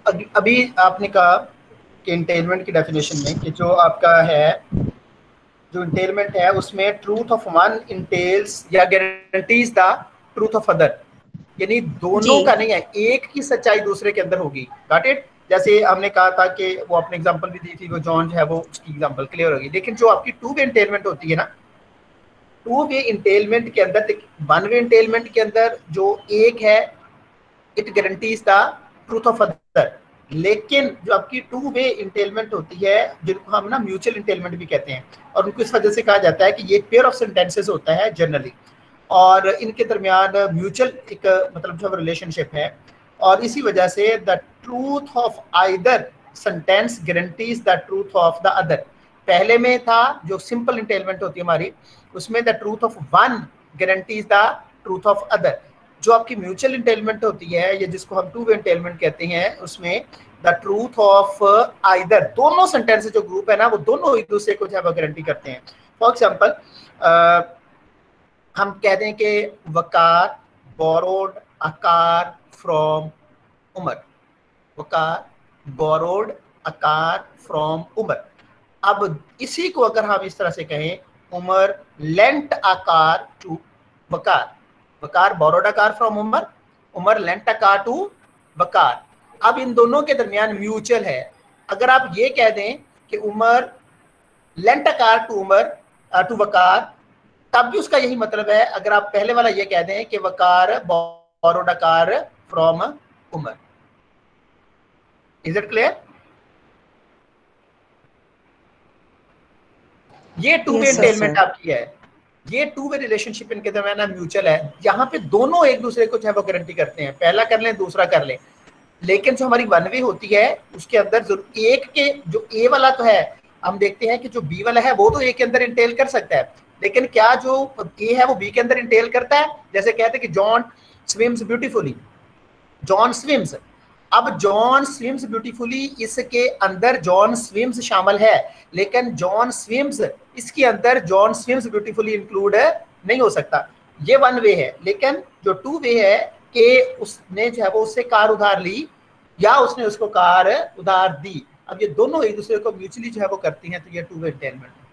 अभी आपने कहा कि इंटेलमेंट की डेफिनेशन में कि जो आपका है, जो इंटेलमेंट है उसमें ट्रूथ ऑफ वन इंटेल्स या guarantees the truth of other, यानी जी दोनों का नहीं है, एक की सच्चाई दूसरे के अंदर होगी। Got it? जैसे हमने कहा था कि वो आपने एग्जांपल भी दी थी, वो जॉन जो है वो उसकी एग्जांपल क्लियर होगी। लेकिन जो आपकी टू वे इंटेलमेंट होती है ना, टू वे इंटेलमेंट के अंदर, वन वे इंटेलमेंट के अंदर जो एक है, it guarantees the truth of other. लेकिन जो आपकी टू वे इंटेलमेंट होती है, जिनको हम ना म्यूचुअल इंटेलमेंट भी कहते हैं, और उनको इस वजह से कहा जाता है कि ये पेयर ऑफ सेंटेंसेस होता है जनरली, और इनके दरमियान म्यूचुअल एक मतलब जो रिलेशनशिप है, और इसी वजह से the truth of either sentence guarantees the truth of the other. पहले में था जो सिंपल इंटेलमेंट होती है हमारी, उसमें the truth of one guarantees the truth of other. जो आपकी म्यूचुअल इंटेलमेंट होती है, या जिसको हम टू वे इंटेलमेंट कहते हैं, उसमें द ट्रूथ ऑफ आइदर, दोनों सेंटेंस जो ग्रुप है ना, वो दोनों एक दूसरे को जो है गारंटी करते हैं। फॉर एग्जाम्पल हम कह दें कि Waqar borrowed a car from Umar, Waqar borrowed a car from Umar. अब इसी को अगर हम इस तरह से कहें, Umar lent a car to Waqar, Waqar borrowed a car from Umar, Umar lent a car to Waqar. अब इन दोनों के दरमियान म्यूचुअल है। अगर आप ये कह दें कि Umar lent a car to Umar to Waqar, तब भी उसका यही मतलब है। अगर आप पहले वाला ये कह दें कि Waqar borrowed a car from Umar. Is it clear? ये two way yes sir. Entailment आपकी है, ये टू वे रिलेशनशिप इनके दरमियान म्यूचुअल है। यहाँ पे दोनों एक दूसरे को जो है वो गारंटी करते हैं, पहला कर लें दूसरा कर लें। लेकिन जो हमारी वन वे होती है, उसके अंदर जरूर एक के, जो ए वाला तो है, हम देखते हैं कि जो बी वाला है वो तो ए के अंदर इंटेल कर सकता है, लेकिन क्या जो ए है वो बी के अंदर इंटेल करता है? जैसे कहते हैं कि John swims beautifully, John swims. अब जॉन स्विम्स ब्यूटीफुली, इसके अंदर जॉन स्विम्स शामिल है, लेकिन जॉन स्विम्स इसके अंदर जॉन स्विम्स ब्यूटीफुली इंक्लूड नहीं हो सकता। ये वन वे है। लेकिन जो टू वे है कि उसने जो है वो उससे कार उधार ली, या उसने उसको कार उधार दी। अब ये दोनों एक दूसरे को म्यूचुअली जो है वो करती हैं, तो ये टू वे इंटेलमेंट है।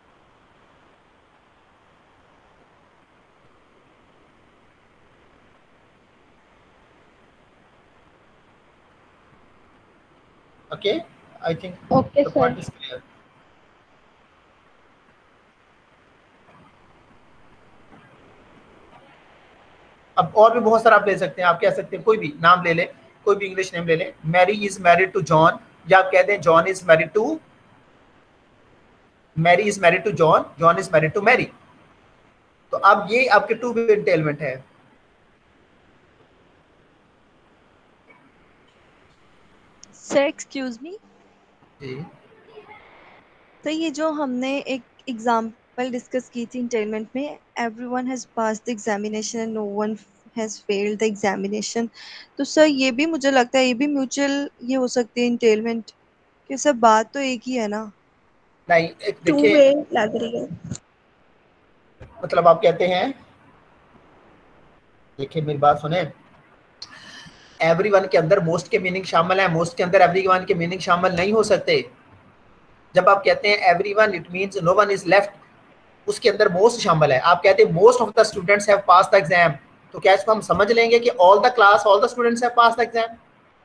Okay, I think okay the sir. Point is clear. अब और भी बहुत सारा आप ले सकते हैं, आप कह सकते हैं कोई भी नाम ले लें, कोई भी इंग्लिश नेम ले लें। Mary is married to John, या आप कह दें John is married to, Mary is married to John, John is married to Mary. तो अब ये आपके टू वे इंटेलमेंट है। सर एक्सक्यूज मी, जी तो ये जो हमने एक एग्जांपल डिस्कस की थी इंटेलमेंट में, everyone has passed the examination and no one has failed the examination, तो सर ये भी मुझे लगता है ये भी म्यूचुअल ये हो सकती है इंटेलमेंट, कि सर बात तो एक ही है ना। नहीं, एक टू देखिए, वे लग रही है। मतलब आप कहते हैं, देखिए मेरी बात सुने, एवरीवन के अंदर मोस्ट के मीनिंग शामिल है, मोस्ट के अंदर एवरीवन के मीनिंग शामिल नहीं हो सकते। जब आप कहते हैं everyone, it means no one is left, उसके अंदर मोस्ट शामिल है। आप कहते हैं most of the students have pass the exam, तो क्या इसको हम समझ लेंगे कि all the class, all the students have pass the exam?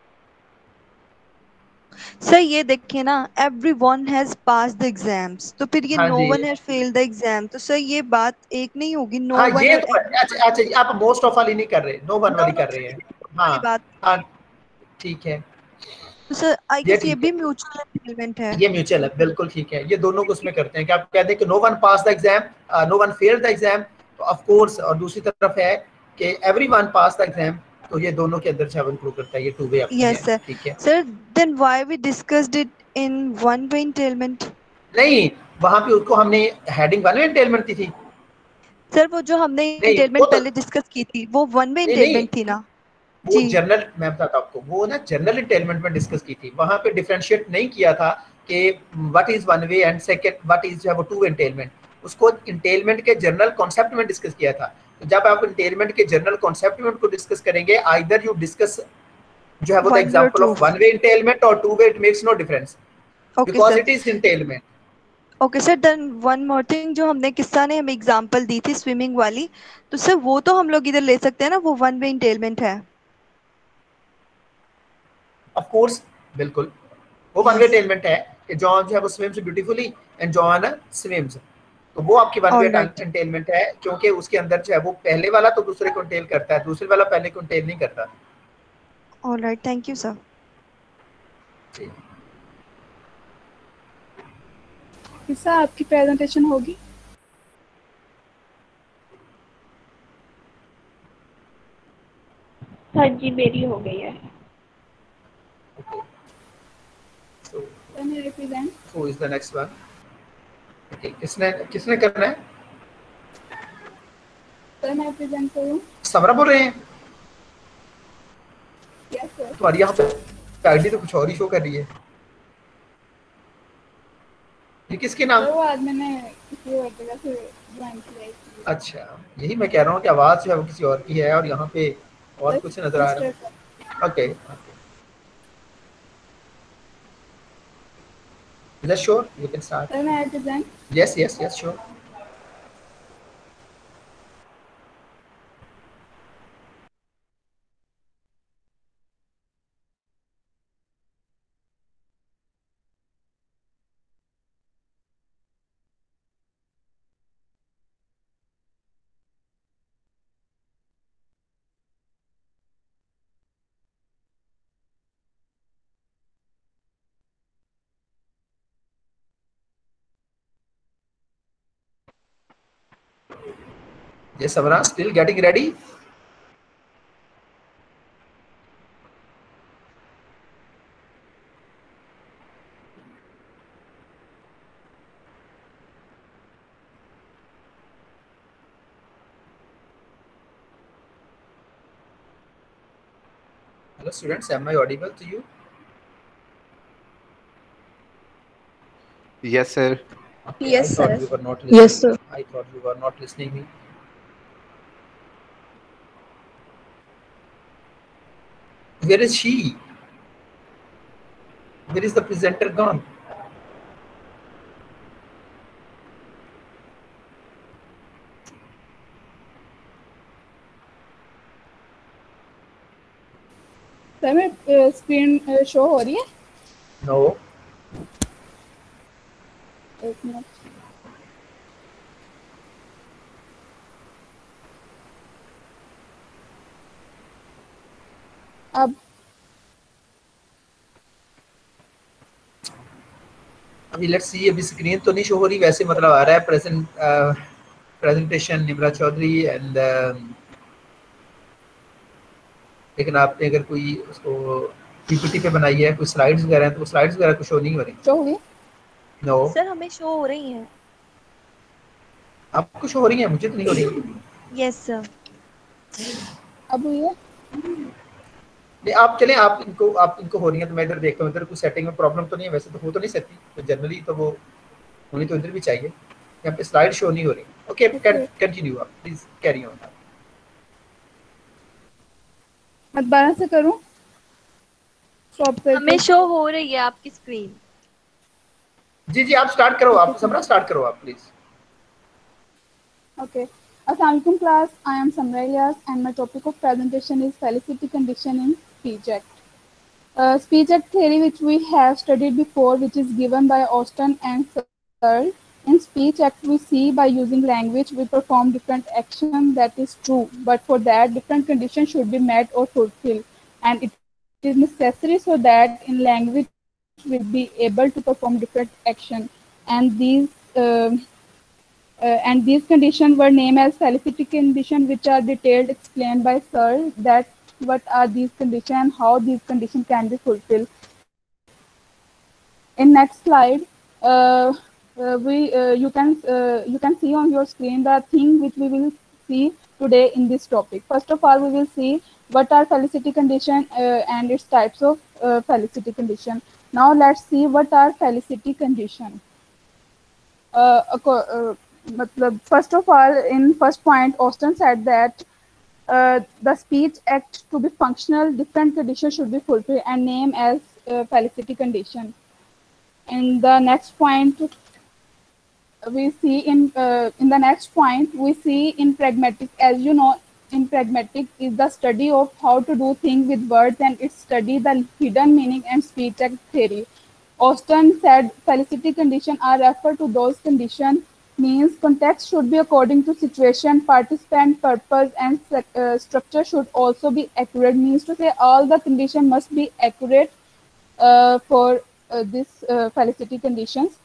Sir ये देखिए ना, everyone has passed the exams, तो फिर ये हाँ नो जी, one has failed the exam, तो सर ये बात एक नहीं होगी, नो हाँ वन ये और तो है। अच्छा एवरीवन। अच्छा जी, आप मोस्ट ऑफ वाली नहीं कर रहे, नो वन नो वाली नो कर रहे सर, हैं। वाली हाँ बात। हाँ, ठीक है, तो सर आई ये गेस ये ठीक भी है, म्यूचुअल एग्रीमेंट है। ये म्यूचुअल है, बिल्कुल ठीक है। ये दोनों को उसमें करते हैं कि आप कहते हैं कि no one pass the exam, no one fail the exam, तो ऑफ कोर्स, और दूसरी तरफ है कि एवरीवन पास द एग्जाम, तो ये दोनों के अंदर सेवन प्रूव करता है। ये टू वे आपकी यस है, सर। ठीक है। Sir then why we discussed it in one way entailment? नहीं, वहां पे उसको हमने हेडिंग वन वे एंटेलमेंट दी थी। सर वो जो हमने नहीं वो एंटेलमेंट तो, पहले डिस्कस की थी वो वन वे नहीं नहीं, एंटेलमेंट थी ना? वो जी जनरल, मैं बताता हूँ आपको, वो ना जनरल इंटेलमेंट में डिस्कस की थी। वहां पे डिफरेंशिएट नहीं किया था कि what is one way and second what is जो है वो टू वे इंटेलमेंट। उसको इंटेलमेंट के जनरल कॉन्सेप्ट में डिस्कस किया था। तो जब आप इंटेलमेंट के जनरल कॉन्सेप्ट में उनको डिस्कस करेंगे, आइदर यू डिस्कस जो है वो the one way or example two. Of one way entailment और two way it makes no difference Okay, because sir. It is entailment. Okay sir, then one more thing, जो हमने किस्सा ने हमें example दी थी स्विमिंग वाली, तो सर वो तो हम लोग इधर ले सकते हैं ना, वो वन वे इंटेलमेंट है. ऑफ कोर्स, बिल्कुल वो वन वे यस. entailment है कि जॉन जो है वो swims beautifully and John swims, तो वो आपकी one way all right. entailment है क्योंकि उसके अंदर जो है वो पहले वाला तो दूसरे को entail करता है, दूसरे वाला पहले को entail नहीं करता. All right, thank you sir. किस्सा आपकी प्रेजेंटेशन होगी? हाँ जी, मेरी हो गई है. So, Can you represent? who is the next one? Okay, किसने किसने करना है? सर मैं प्रेजेंट करूं? समरा बोल रहे हैं? Yes sir. तुम्हारी यहाँ पे आईडी तो कुछ और ही शो कर रही है. ये किसके नाम? वो आज मैंने किसी और जगह से ज्वाइन किया है. अच्छा, यही मैं कह रहा हूँ कि आवाज जो है वो किसी और की है और यहाँ पे और कुछ नजर आ रहा है. Okay, is that sure? You can start. Sir मैं present. Yes, yes, yes, sure. Yes, Samra, still getting ready? Hello students, am I audible to you? Yes, sir. Okay, Yes, I thought sir. you were not listening. Yes, sir. I thought you were not listening me. Where is she? Where is the presenter gone? Sir मैं screen show हो रही है? No. एक minute. अब अभी let's see, अभी screen तो नहीं शो हो रही, वैसे मतलब आ रहा है प्रेजेंटेशन निम्रा चौधरी एंड लेकिन आपने अगर कोई उसको पीपीटी पे बनाई है, कोई स्लाइड्स वगैरह हैं, तो स्लाइड्स वगैरह कुछ शो नहीं हो रही. शो हुई? नो. सर हमें शो हो रही है. आपको शो हो रही है, मुझे तो नहीं हो रही. Yes sir. अब हुई है? नहीं, आप चलें, आप इनको हो रही है तो मैं इधर देखता हूँ, इधर कुछ सेटिंग में प्रॉब्लम तो नहीं है, वैसे तो हो तो नहीं सकती, तो जनरली तो वो होनी तो इधर भी चाहिए. यहाँ पे स्लाइड शो नहीं हो रही. ओके, कंटिन्यू, आप प्लीज कैरी ऑन. मैं दोबारा से करूं? स्टॉप करके. हमें शो हो रही है आपकी स्क्रीन. जी जी, आप स्टार्ट करो, आप समरा स्टार्ट करो आप please. Okay. Assalamualaikum class. I am Samra Ilyas and my topic of presentation is felicity condition in Speech Act. Speech Act theory which we have studied before, which is given by Austin and Searle. In Speech Act we see by using language we perform different action, that is true, but for that different conditions should be met or fulfilled, and it is necessary so that in language we be able to perform different action, and these conditions were named as felicity conditions, which are detailed explained by Searle, that what are these conditions and how these conditions can be fulfilled. In next slide, you can see on your screen the thing which we will see today in this topic. First of all, we will see what are felicity condition and its types of felicity condition. Now let's see what are felicity condition. First of all, in first point, Austin said that the Speech Act to be functional, different conditions should be fulfilled and named as felicity condition. In the next point, we see in the next point we see in pragmatic, as you know, in pragmatic is the study of how to do things with words, and it study the hidden meaning and speech act theory. Austin said felicity conditions are referred to those conditions means context should be according to situation, participant, purpose, and structure should also be accurate. Means to say all the condition must be accurate for this felicity conditions.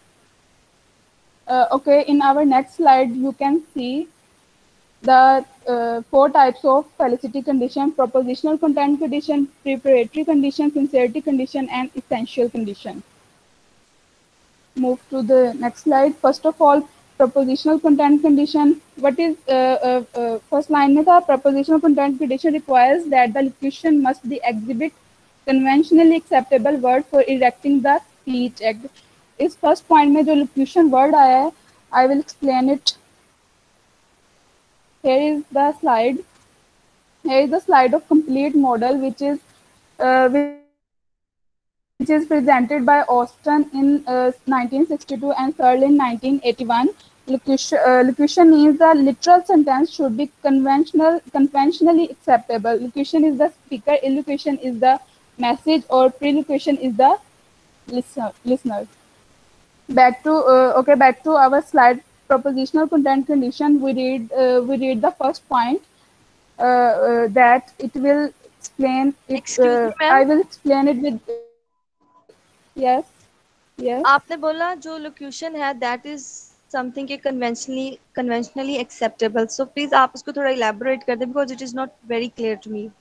Okay, in our next slide, you can see the 4 types of felicity condition: propositional content condition, preparatory condition, sincerity condition, and essential condition. Move to the next slide. First of all, propositional content condition. What is first line में था, propositional content condition requires that the locution must be exhibit conventionally acceptable word for erecting the speech act. इस first point में जो locution word आया है, I will explain it. Here is the slide. Here is the slide of complete model, which is presented by Austin in 1962 and Searle in 1981. Locution means the literal sentence should be conventionally acceptable. Locution is the speaker, illocution is the message, or prelocution is the listener. Back to our slide. Propositional content condition. We read the first point that it will explain it. Excuse me, ma'am. I will explain it with yes. आपने बोला जो locution है that is something के conventionally acceptable. So please आप उसको थोड़ा elaborate कर दें because it is not very clear to me.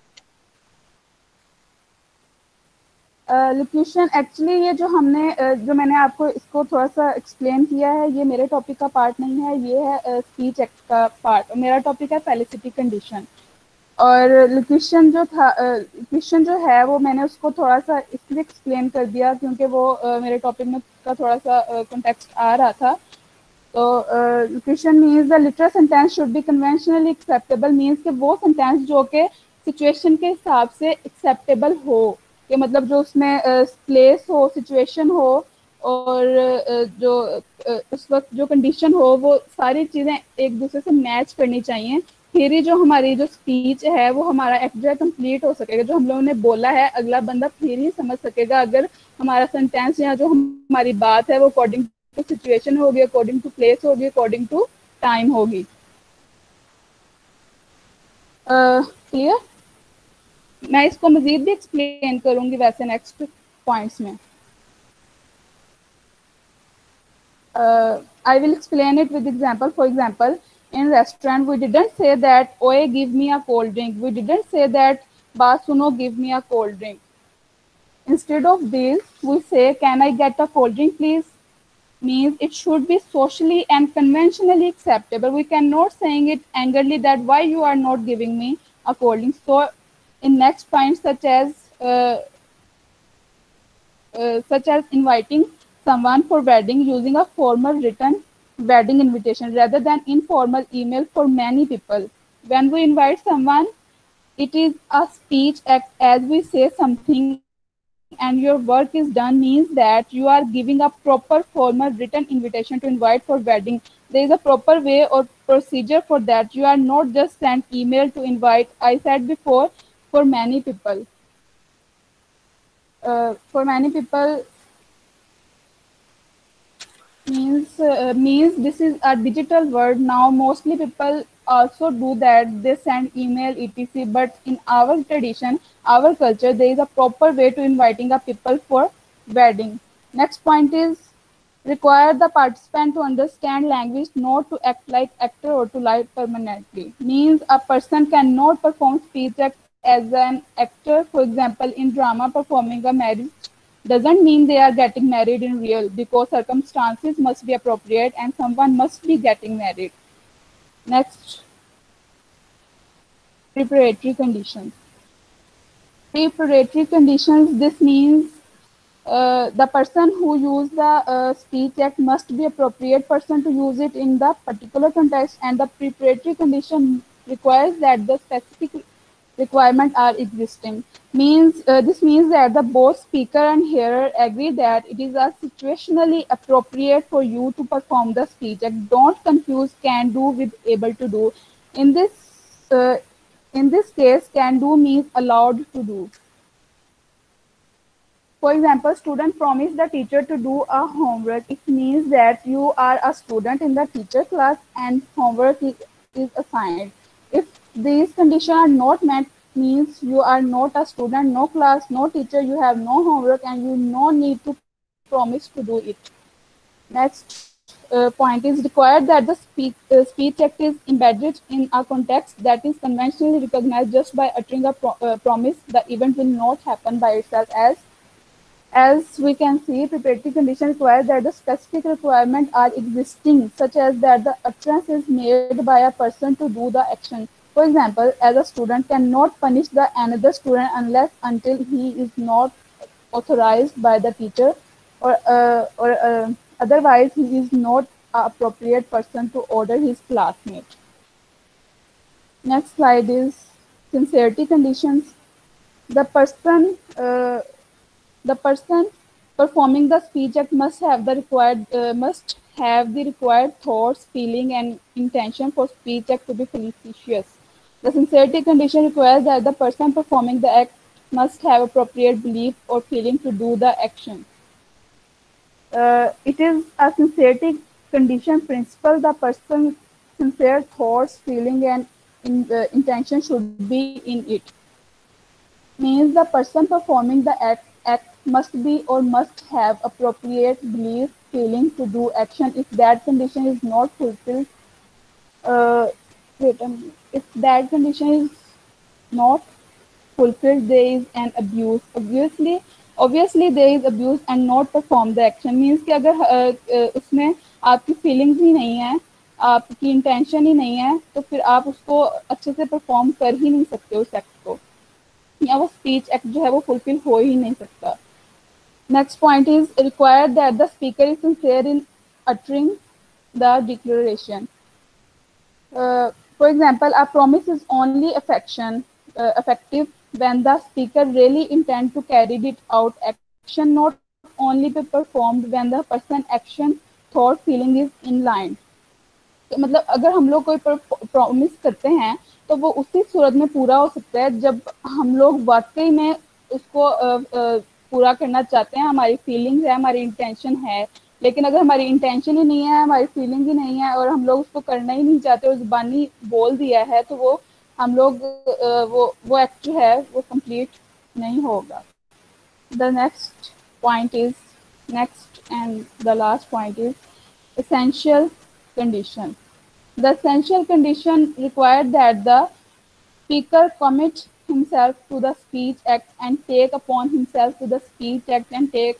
Locution actually ये जो मैंने आपको इसको थोड़ा सा एक्सप्लेन किया है, ये मेरे टॉपिक का पार्ट नहीं है, ये है स्पीच एक्ट का पार्ट. मेरा टॉपिक है फेलिसिटी कंडीशन. और लोक्यूशन जो है वो मैंने उसको थोड़ा सा इसलिए एक्सप्लेन कर दिया क्योंकि वो मेरे टॉपिक में का थोड़ा सा कॉन्टेक्स्ट आ रहा था. तो locution means the literal sentence should be conventionally acceptable. Means कि वो सेंटेंस जो कि सिचुएशन के हिसाब से एक्सेप्टेबल हो, कि मतलब जो उसमें प्लेस हो, सिचुएशन हो, और जो उस वक्त जो कंडीशन हो, वो सारी चीज़ें एक दूसरे से मैच करनी चाहिए. फिर ही जो हमारी जो स्पीच है वो हमारा एक्ट जो है कंप्लीट हो सकेगा. जो हम लोगों ने बोला है अगला बंदा फिर ही समझ सकेगा. अगर हमारा सेंटेंस या जो हमारी बात है वो अकॉर्डिंग टू सिचुएशन होगी, अकॉर्डिंग टू प्लेस होगी, अकॉर्डिंग टू टाइम होगी. क्लियर? मैं इसको मजीद भी एक्सप्लेन करूंगी वैसे नेक्स्ट पॉइंट्स में. I will explain it with example. For example, in restaurant we didn't say that oye give me a cold drink. We didn't say that ba suno give me a cold drink. Instead of this we say can I get a cold drink please. Means it should be socially and conventionally acceptable. We cannot saying it angrily that why you are not giving me a cold drink. So in next points such as inviting someone for wedding using a formal written wedding invitation rather than informal email for many people. When we invite someone, it is a speech act as we say something and your work is done means that you are giving a proper formal written invitation to invite for wedding. There is a proper way or procedure for that. You are not just sent email to invite. I said before, for many people. For many people means this is a digital word now. Mostly people also do that. They send email etc. But in our tradition, our culture, there is a proper way to inviting a people for wedding. Next point is require the participant to understand language, not to act like actor or to lie permanently. Means a person cannot perform speech act as an actor. For example, in drama, performing a marriage doesn't mean they are getting married in real, because circumstances must be appropriate and someone must be getting married. Next, preparatory conditions. Preparatory conditions, this means the person who use the speech act must be appropriate person to use it in the particular context, and the preparatory condition requires that the specific requirement are existing. This means that the both speaker and hearer agree that it is situationally appropriate for you to perform the speech act. Don't confuse can do with able to do. In this uh, in this case, can do means allowed to do. For example, student promise the teacher to do a homework. It means that you are a student in the teacher class and homework is assigned. If these conditions are not met, means you are not a student, no class, no teacher, you have no homework and you no need to promise to do it. Next point is required that the speech act is embedded in a context that is conventionally recognized. Just by uttering a promise, the event will not happen by itself. As we can see, preparatory conditions require that the specific requirements are existing, such as that the utterance is made by a person to do the action. For example, as a student cannot punish the another student unless until he is not authorized by the teacher, or otherwise he is not an appropriate person to order his classmate. Next slide is sincerity conditions. The person the person performing the speech act must have the required thoughts, feeling, and intention for speech act to be felicitous. The sincerity condition requires that the person performing the act must have appropriate belief or feeling to do the action. It is a sincerity condition principle. The person's sincere thoughts, feeling, and intention should be in it. Means the person performing the act must be or must have appropriate belief, feeling to do action. If that condition is not fulfilled, if that condition is not fulfilled, there is an abuse. Obviously there is abuse and not perform the action. Means कि अगर उसमें आपकी feelings ही नहीं है, आपकी intention ही नहीं है, तो फिर आप उसको अच्छे से perform कर ही नहीं सकते उस act को, या वो speech act जो है वो fulfill हो ही नहीं सकता. Next point is required that the speaker is sincere in uttering the declaration. For example, a promise is only effective when the speaker really intend to carry it out. Action not only be performed when the person action, thought, feeling is in line. मतलब अगर हम लोग कोई promise करते हैं तो वो उसी सूरत में पूरा हो सकता है जब हम लोग वाकई में उसको पूरा करना चाहते हैं, हमारी फीलिंग्स है, हमारी इंटेंशन है. लेकिन अगर हमारी इंटेंशन ही नहीं है, हमारी फीलिंग ही नहीं है और हम लोग उसको करना ही नहीं चाहते और जुबानी बोल दिया है, तो वो हम लोग वो एक्ट जो है वो कंप्लीट नहीं होगा. The next point is next and the last point is essential condition. The essential condition required that the speaker commit himself to the speech act and take upon himself to the speech act and take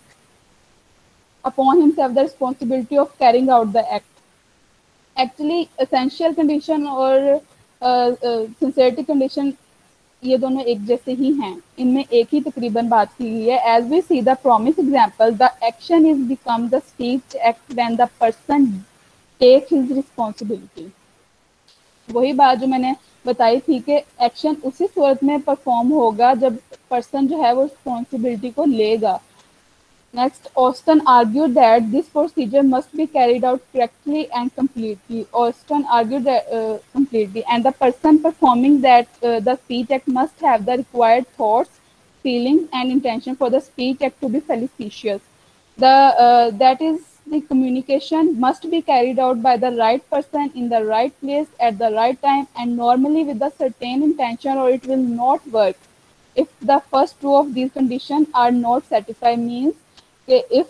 upon himself the responsibility of carrying out the act. Actually, essential condition और sincerity condition ये दोनों एक जैसे ही हैं, इनमें एक ही तकरीबन बात की गई है. As we see the promise example, the action is become the speech act when the person take his responsibility. वही बात जो मैंने बताई थी कि एक्शन उसी सूरत में परफॉर्म होगा जब पर्सन जो है वो रिस्पॉन्सिबिलिटी को लेगा. Next, Austin argued that this procedure must be carried out correctly and completely. Austin argued that completely, and the person performing that the speech act must have the required thoughts, feelings, and intention for the speech act to be felicitous. That is, the communication must be carried out by the right person in the right place at the right time and normally with a certain intention, or it will not work. If the first two of these conditions are not satisfied, means if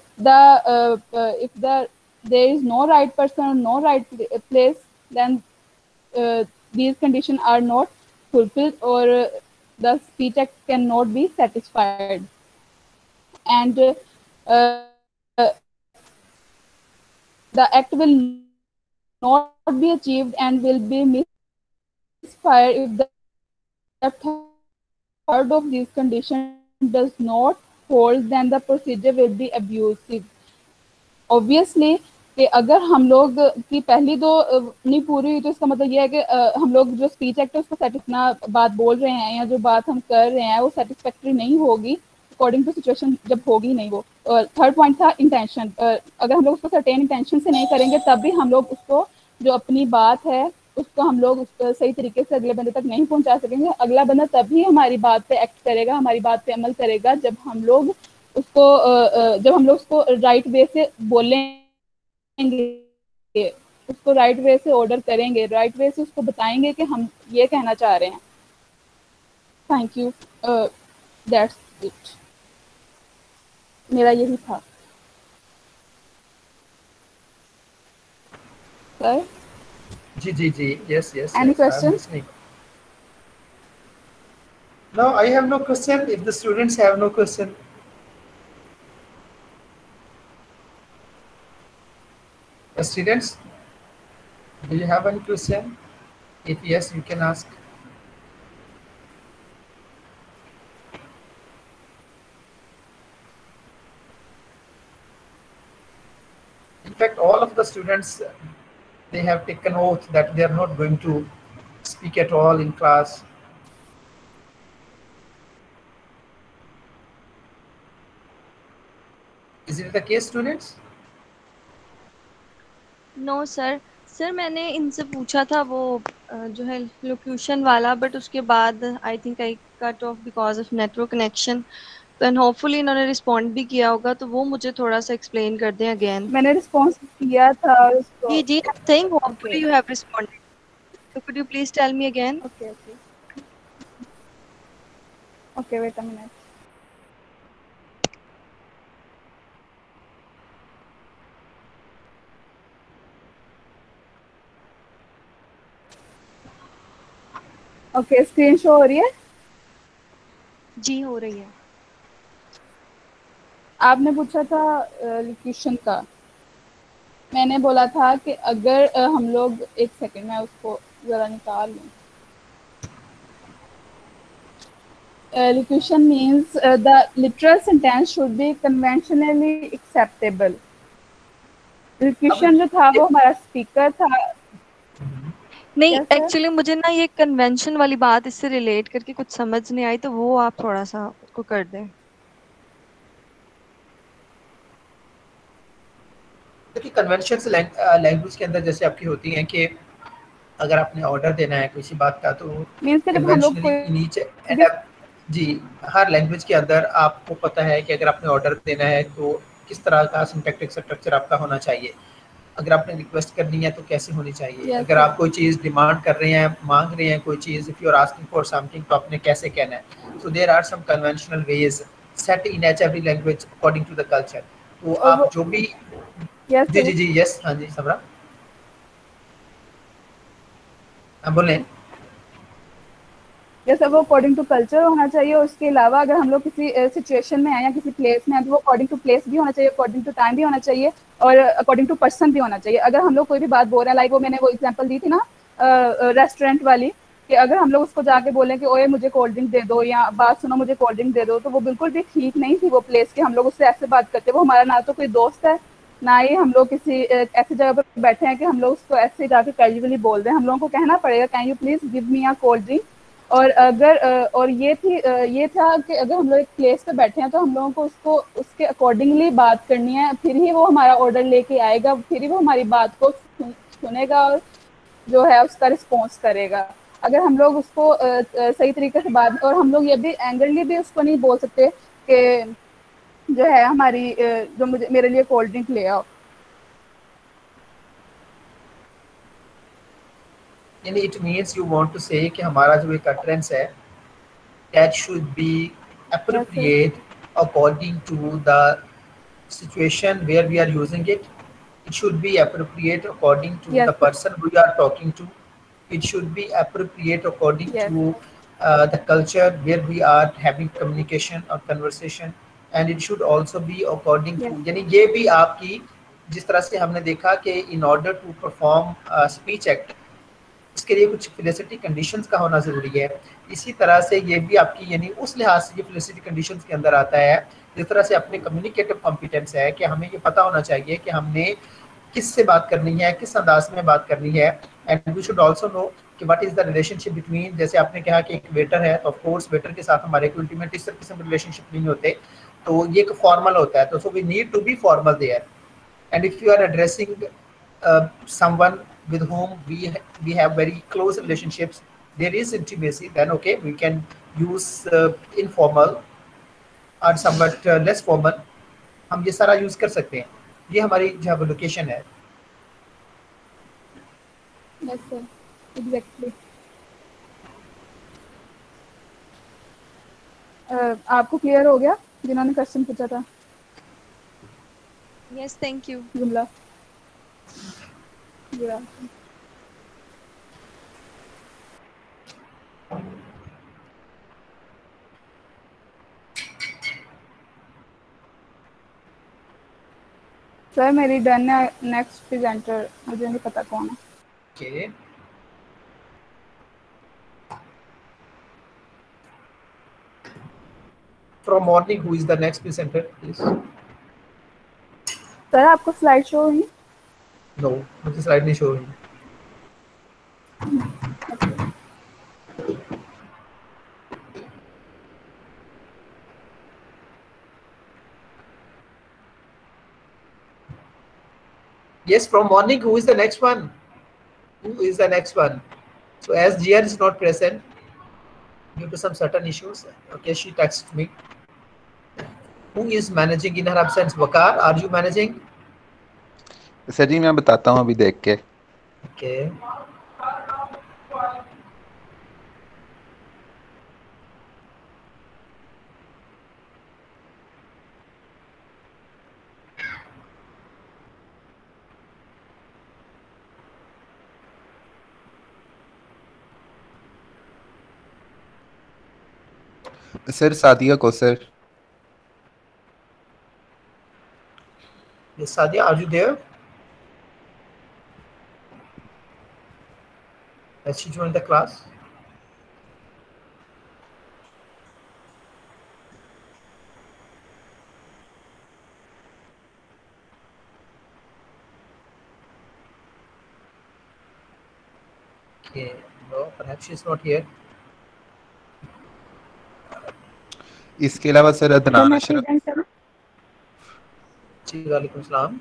there is no right person or no right place, then these conditions are not fulfilled or the speech act cannot be satisfied, and the act will not be achieved and will be misfired if the third of these conditions does not hold, then the procedure will be abusive. Obviously, कि अगर हम लोग की पहली दो नहीं पूरी हुई तो इसका मतलब ये है कि हम लोग जो स्पीच एक्ट है उसको इतना बात बोल रहे हैं या जो बात हम कर रहे हैं वो सेटिस्फैक्ट्री नहीं होगी अकॉर्डिंग टू सिचुएशन, जब होगी नहीं वो। थर्ड पॉइंट था इंटेंशन। अगर हम लोग उसको सर्टेन इंटेंशन से नहीं करेंगे तब भी हम लोग उसको जो अपनी बात है उसको हम लोग सही तरीके से अगले बंदे तक नहीं पहुंचा सकेंगे। अगला बंदा तभी हमारी बात पे एक्ट करेगा, हमारी बात पे अमल करेगा जब हम लोग उसको राइट वे से बोलेंगे, उसको राइट वे से ऑर्डर करेंगे, राइट वे से उसको बताएंगे कि हम ये कहना चाह रहे हैं। थैंक यू, दैट्स इट, मेरा यही था सर। जी जी जी, yes yes Any yes, I am question? listening. No, I have no question. If the students have no question. Students, do you have any question? If yes, you can ask. In fact, all of the students, they have taken oath that they are not going to speak at all in class. Is it the case, students? No sir. Sir मैंने इनसे पूछा था वो जो है लोक्यूशन वाला, but उसके बाद I think I cut off because of network connection. तो होपफुली इन्होंने रिस्पॉन्ड भी किया होगा, तो वो मुझे थोड़ा सा एक्सप्लेन कर दें अगेन। मैंने रिस्पॉन्स किया था उसको। जी जी, I think okay hopefully you have responded, so could you please tell me again? Okay okay, wait a minute. Okay, screen show हो रही है? जी हो रही है। आपने पूछा था लोकेशन का। मैंने बोला था कि अगर हम लोग, एक सेकंड मैं उसको जरा निकाल लूँ। Locution means the literal sentence should be conventionally acceptable. Locution जो था वो हमारा स्पीकर था। नहीं, कैसे? एक्चुअली मुझे ना ये कन्वेंशन वाली बात इससे रिलेट करके कुछ समझ नहीं आई, तो वो आप थोड़ा सा उसको कर दें। देखिए, कन्वेंशन लैंग्वेज के अंदर जैसे आपकी होती हैं कि अगर आपने ऑर्डर देना है किसी बात का तो मीन्स कि जब हम लोग कन्वेंशनली नीचे जी, हर लैंग्वेज के अंदर आपको पता है कि अगर आपने ऑर्डर देना है तो किस तरह का सिंटैक्टिक स्ट्रक्चर आपका होना चाहिए। अगर आपने रिक्वेस्ट करनी है तो कैसे होनी चाहिए। Yes, अगर yes. आप कोई चीज़ डिमांड कर रहे हैं, मांग रहे हैं कोई चीज़, if you are asking for something, तो आपने कैसे कहना है। So there are some conventional ways set in every language according to the culture. तो आप जो भी Yes, जी जी जी, यस, हाँ जी समरा, हाँ बोलें। जैसे वो अकॉर्डिंग टू कल्चर होना चाहिए। उसके अलावा अगर हम लोग किसी सिचुएशन में हैं या किसी प्लेस में हैं तो वो अकॉर्डिंग टू प्लेस भी होना चाहिए, अकॉर्डिंग टू टाइम भी होना चाहिए और अकॉर्डिंग टू पर्सन भी होना चाहिए। अगर हम लोग कोई भी बात बोल रहे हैं, लाइक वो मैंने वो एग्जांपल दी थी ना रेस्टोरेंट वाली, कि अगर हम लोग उसको जाके बोलें कि ओए मुझे कोल्ड ड्रिंक दे दो या बात सुनो मुझे कोल्ड ड्रिंक दे दो, तो वो बिल्कुल भी ठीक नहीं थी वो प्लेस के। हम लोग उससे ऐसे बात करते, वो हमारा ना तो कोई दोस्त है ना ही हम लोग किसी ऐसी जगह पर बैठे हैं कि हम लोग उसको ऐसे जाके कैजुअली बोल रहे हैं। हम लोगों को कहना पड़ेगा can you please give me a cold drink. और अगर और ये था कि अगर हम लोग एक प्लेस पे बैठे हैं तो हम लोगों को उसको उसके अकॉर्डिंगली बात करनी है, फिर ही वो हमारा ऑर्डर लेके आएगा, फिर ही वो हमारी बात को सुनेगा और जो है उसका रिस्पॉन्स करेगा। अगर हम लोग उसको सही तरीके से बात, और हम लोग ये भी एंग्रली भी उसको नहीं बोल सकते कि जो है हमारी जो मुझे मेरे लिए कोल्ड ड्रिंक ले आओ। यानी it means you want to say कि हमारा जो एक अटरेंस है that should be appropriate according to the situation where we are using it. It should be appropriate according to Yes. the person we are talking to. It should be appropriate according Yes. to the culture where we are having communication or conversation, and it should also be according to, यानी ये भी आपकी, जिस तरह से हमने देखा कि in order to perform speech act इसके लिए कुछ फेलिसिटी कंडीशंस का होना ज़रूरी है। इसी तरह से ये भी आपकी, यानी उस लिहाज से ये फेलिसिटी कंडीशंस के अंदर आता है जिस तरह से अपने कम्युनिकेटिव कॉम्पिटेंस है कि हमें ये पता होना चाहिए कि हमने किस से बात करनी है, किस अंदाज में बात करनी है। And we should also know कि what is the relationship between, जैसे आपने कहा कि एक वेटर है तो ऑफ कोर्स वेटर के साथ हमारे कोई इंटीमेट इस किस्म के रिलेशनशिप नहीं होते, तो ये एक फॉर्मल होता है, तो so we need to be formal there. And if you are addressing someone with whom we have very close relationships, there is intimacy, then okay we can use informal और somewhat less formal, हम ये सारा use कर सकते हैं। ये हमारी जो लोकेशन है। Yes, sir. Exactly. आपको क्लियर हो गया जिन्होंने क्वेश्चन पूछा था? Yes, thank you. जुमला। Yeah. सर मेरी डन है, नेक्स्ट प्रेजेंटर मुझे नहीं पता कौन है। Okay. From morning, who is the next presenter, please? Sir आपको स्लाइड शो हुई? No, मुझे स्लाइड नहीं शो हुई। Yes, from morning, who is the next one? Who is the next one? So as GR is not present due to some certain issues, okay, she texted me. Who is managing in her absence? Waqar, are you managing? Sir ji मैं बताता हूँ अभी देख के। Okay. Sir Sadia को sir. Yes, Sadia, are you there? Has she joined the class? Okay, no, perhaps she's not here. इसके अलावा sir Adnan मैं अशरफ। प्रेजेंट करूं? जी वालेकुम सलाम।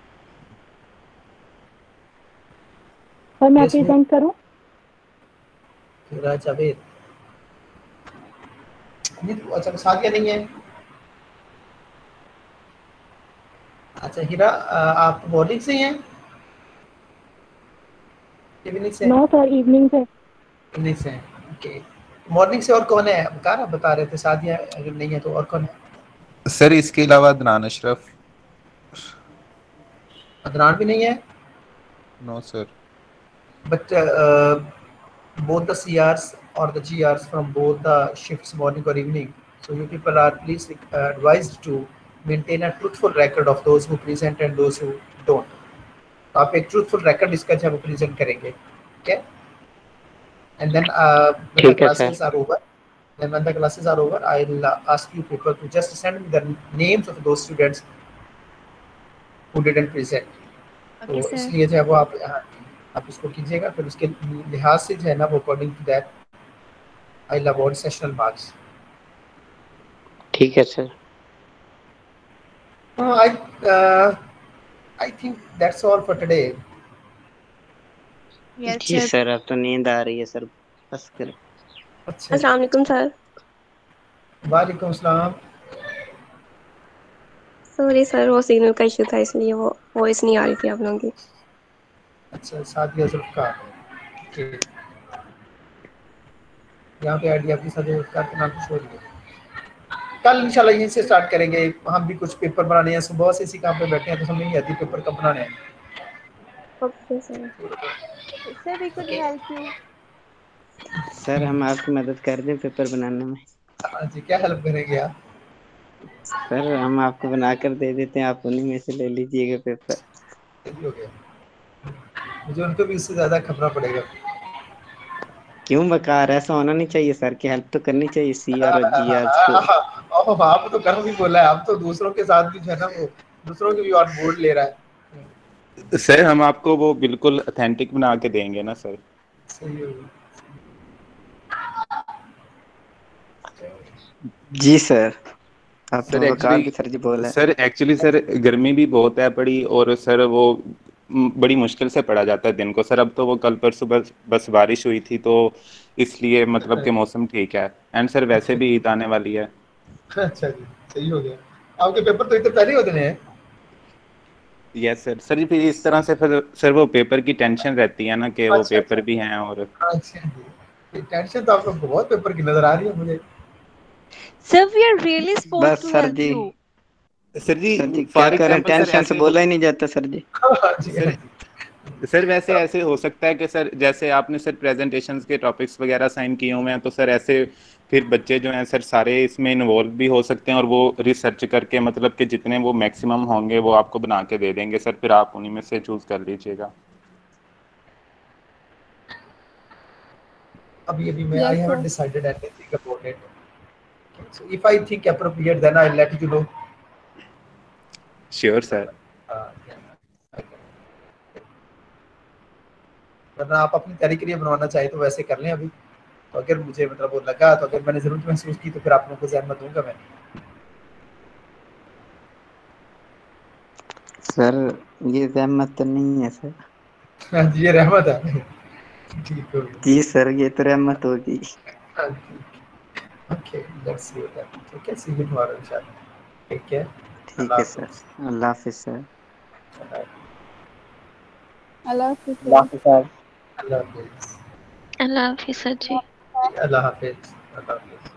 सर मैं Yes, प्रेजेंट करूं? हीरा जावेद नहीं, तो अच्छा सादिया नहीं है। अच्छा हीरा, आप मॉर्निंग से ही हैं? इवनिंग से? नो सर, इवनिंग से। इवनिंग से हैं, ओके। मॉर्निंग से और कौन है? बकार आप बता रहे थे सादिया अगर नहीं है तो और कौन है? सर इसके अलावा अदनान अशरफ। अदनान भी नहीं है? No sir. But both the CRs or the GRs from both the shifts, morning or evening, so you people are please advised to maintain a truthful record of those who present and those who don't. तो आप एक truthful record इसका जब present करेंगे, okay? And then when the classes are over, I'll ask you people to just send me the names of those students who didn't present. Okay, तो sir. इसलिए जो है वो आप इसको कीजिएगा, फिर उसके लिहाज से जो है ना वो according to that I will award sessional marks. ठीक है sir. I think that's all for today. Yes, जी sir. सर अब तो नींद आ रही है सर, बस कर। अच्छा, अस्सलाम वालेकुम सर। वालेकुम सलाम। सॉरी सर, वो सिग्नल का इशू था इसलिए वो वॉइस नहीं आ रही थी आप लोगों की। अच्छा, सादिया जुल्फकार, ओके। यहाँ पे आईडी आपकी सादिया जुल्फकार के नाम से शो रही है। कल इंशाल्लाह यहीं से स्टार्ट करेंगे, हम भी कुछ पेपर बनाने हैं, सुबह से इसी काम पे बैठे हैं तो समझ नहीं आती पेपर कब बनाने हैं। Okay sir. Sir, we could help you. Sir हम आपकी मदद कर दें पेपर बनाने में? हाँ जी, क्या हेल्प करेंगे आप? सर हम आपको बना कर दे देते हैं, आप उन्हीं में से ले लीजिएगा पेपर। हो गया, मुझे उनको भी उससे ज्यादा खपना पड़ेगा। क्यों बकार, ऐसा होना नहीं चाहिए सर की हेल्प तो करनी चाहिए सीआर और जीआर को। आप तो गर्व भी बोला है, आप तो दूसरों के साथ भी जो है ना वो दूसरों के भी ऑन बोर्ड ले रहा है। सर हम आपको वो बिल्कुल ऑथेंटिक बना के देंगे ना सर। सही होगा। जी सर, आप सर तो वकार एक्चुअली भी सर जी बोल सर गर्मी भी बहुत है बड़ी, और सर वो बड़ी मुश्किल से पढ़ा जाता है दिन को सर। अब तो वो कल परसों बस बारिश हुई थी, तो इसलिए मतलब कि मौसम ठीक है। एंड सर वैसे भी ईद आने वाली है। अच्छा जी, सही हो गया। आपके पेपर तो इतने पहले होते हैं। Yes sir. सर जी फिर इस तरह से फिर सर वो पेपर की टेंशन रहती है ना कि वो अच्छा पेपर अच्छा भी हैं। और अच्छा जी, टेंशन तो आपको बहुत पेपर की नजर आ रही है मुझे। Sir, we are really supposed बस to सर help जी। you. सर जी क्या फॉर करें, एग्जांपल सर टेंशन से ऐसे हो बोला ही नहीं जाता सर जी। हाँ जी, हाँ सर जी। सर वैसे ऐसे हो सकता है कि सर जैसे आपने सर प्रेजेंटेशंस के टॉपिक्स वगैरह साइन किए हुए हैं, तो सर ऐसे फिर बच्चे जो हैं सर सारे इसमें इन्वॉल्व भी हो सकते हैं, और वो रिसर्च करके मतलब कि जितने वो मैक्सिमम होंगे वो आपको बना के दे देंगे सर। फिर आप उन्हीं में से चूज कर लीजिएगा। अभी अभी मैं I Yes, haven't sir. Decided anything about it, so if I think appropriate then I'll let you know. Sure sir. वरना आप अपनी तैयारी के लिए बनवाना चाहे तो वैसे कर लें अभी। तो अगर मुझे मतलब वो लगा, तो अगर मैंने जरूरत महसूस की तो फिर आप लोगों को जहमत दूंगा मैं। सर ये जहमत तो नहीं है सर। हाँ जी, ये रहमत है। ठीक हो गया। जी सर, ये तो रहमत होगी। हाँ जी, okay, let's see what happens. ठीक है, सी यू टुमारो इंशाल्लाह। Take care. ठीक अल्लाह है सर। हाफिज़। अल्लाह हाफिज सर। Allah Hafiz, अल्लाह sir. हाफिज सर। अल्लाह हाफिज़। अल्लाह हाफिज सर जी। अल्लाह हाफिज़। अल्लाह हाफिज़।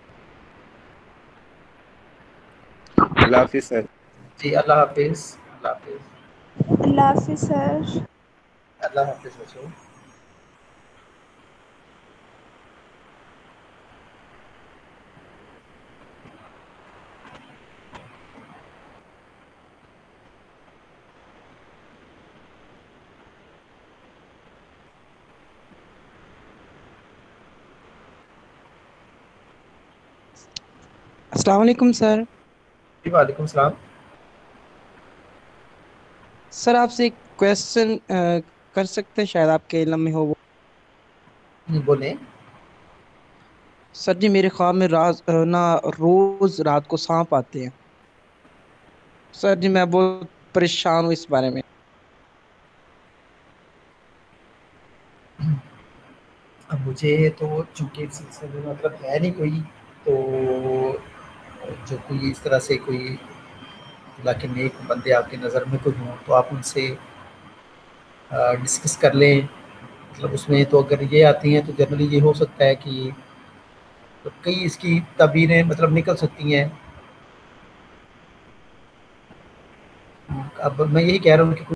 अल्लाह हाफिज सर। जी, अल्लाह हाफिज़। अल्लाह हाफिज़। Allah Hafiz, sir. अल्लाह हाफिज़ बच्चों। अस्सलाम वालेकुम सर। जी वालेकुम सलाम। सर आपसे एक क्वेश्चन कर सकते हैं, शायद आपके इल्म में हो वो। जी बोलें। सर जी मेरे ख्वाब में ना रोज रात को सांप आते हैं। सर जी मैं बहुत परेशान हूँ इस बारे में। अब मुझे तो चूंकि इस सिलसिले में मतलब है नहीं कोई, तो जो कोई इस तरह से कोई अल्लाह के नेक बंदे आपकी नज़र में कोई हों तो आप उनसे डिस्कस कर लें। मतलब उसमें तो अगर ये आती हैं तो जनरली ये हो सकता है कि तो कई इसकी तबीरें मतलब निकल सकती हैं। अब मैं यही कह रहा हूँ कि